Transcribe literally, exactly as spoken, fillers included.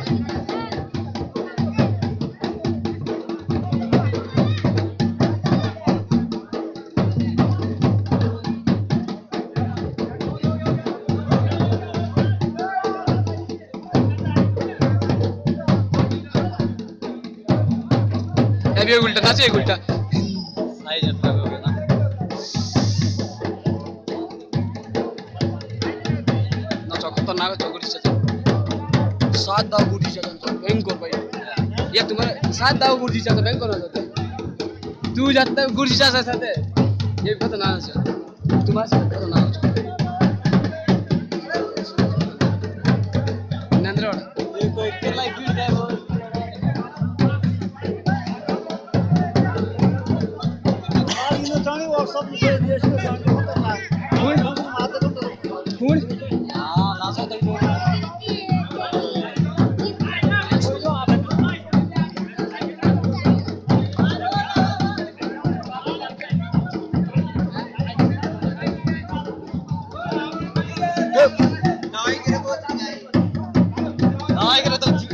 अब ये उल्टा नाचे उल्टा साइज अच्छा हो गया ना नाचो खतरनाक है चौगुड़ी से सात दाव गुड़ी से भयंकर भाई ये तुम्हारे सात दाव गुड़ी से भयंकर हो जाते तू जाता है गुड़ी से साथे ये खतरनाक है तुम्हारे से खतरनाक है नंद्रा ये कोई केला फील्ड है वो सब देश में जाने होता है कौन आते तो कौन हां नाचो तो नाई करे तो नाई करे तो